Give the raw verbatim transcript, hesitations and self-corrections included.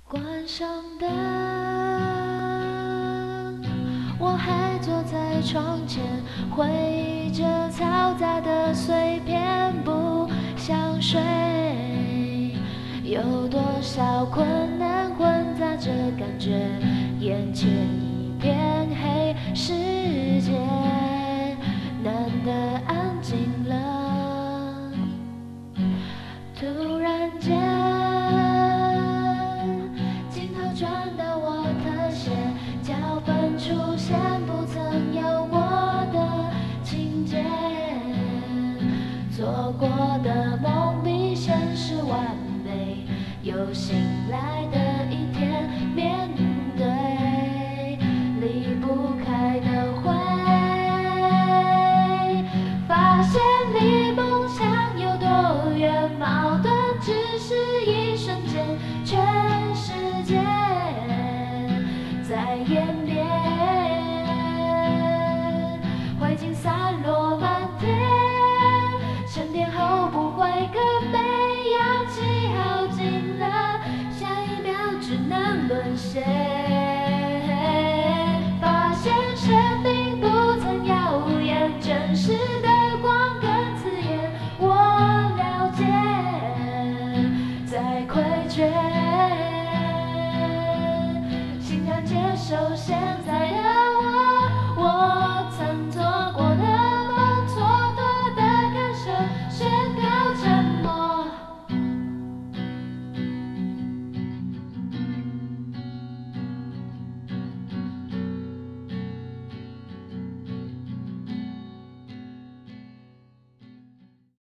关上灯，我还坐在床前，回忆着嘈杂的碎片，不想睡。有多少困难混杂着感觉，眼前一片黑，世界难得安静了。突然间，镜头转到我特写，脚本出现不曾有过的情节，做过的梦比现实完美，有醒来的